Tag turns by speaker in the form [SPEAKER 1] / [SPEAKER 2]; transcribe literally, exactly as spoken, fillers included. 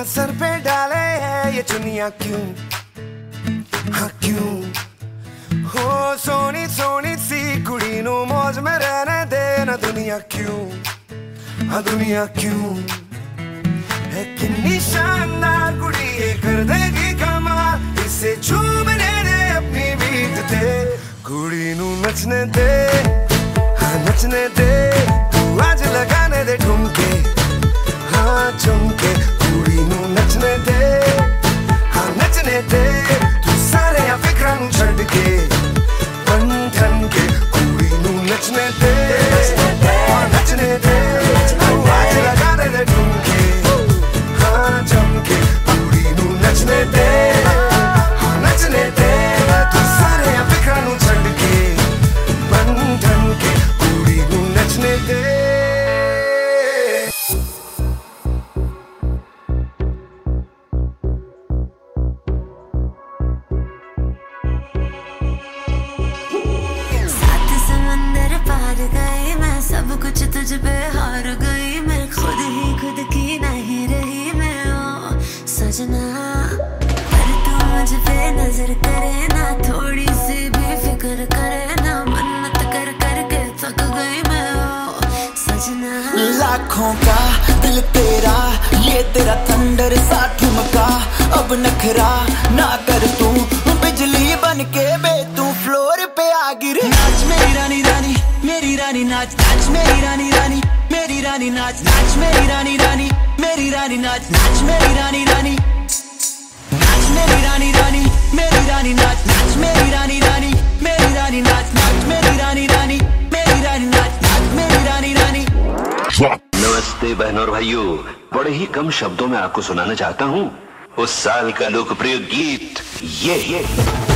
[SPEAKER 1] बिना सर पे डाले है ये चुनिया क्यों, हाँ क्यों। हो सोनी सोनी सी कुड़ी नू मौज में रहने देना दुनिया क्यों, हाँ दुनिया क्यों। है कितनी शानदार कुड़ी ये कर देगी कमाल, इसे चूमने दे अपनी बीत ते। कुड़ी नू नचने दे, हाँ नचने दे, तू आज लगाने दे ठुमके, हाँ झुमके। कुड़ी नू नचने दे, हाँ नचने दे, तू सारे या फिक्रां नू छड्ड के बन ठन के। कुड़ी नू नचने दे, हाँ नचने दे, तू आज लगाने दे ठुमके, हाँ झुमके। कुड़ी नू नचने दे, हाँ नचने दे, तू सारे या फिक्रां नू छड्ड के बन ठन के। कुड़ी नू नचने दे।
[SPEAKER 2] सब कुछ तुझ पे हार गई मैं, खुद ही खुद की नहीं रही मैं ओ सजना। पर तू मुझ पे नजर करे ना, थोड़ी सी भी फिक्र करे ना, मन्नत कर कर के थक गई मैं ओ सजना।
[SPEAKER 3] लाखों का दिल तेरा, ये तेरा थंडर सा ठुमका, अब नखरा ना कर तू, बिजली बन के बे तू फ्लोर पे आ गिर। नाच मेरी रानी रानी मेरी रानी नाच, नाच मेरी रानी रानी मेरी रानी नाच, नाच मेरी रानी रानी मेरी रानी नाच, नाच मेरी रानी रानी नाच मेरी रानी रानी मेरी रानी नाच, नाच मेरी रानी रानी मेरी रानी नाच, नाच मेरी रानी रानी मेरी रानी नाच, नाच मेरी रानी रानी।
[SPEAKER 4] नमस्ते बहनों और भाइयों, बड़े ही कम शब्दों में आपको सुनाना चाहता हूँ उस साल का लोकप्रिय गीत ये, ये।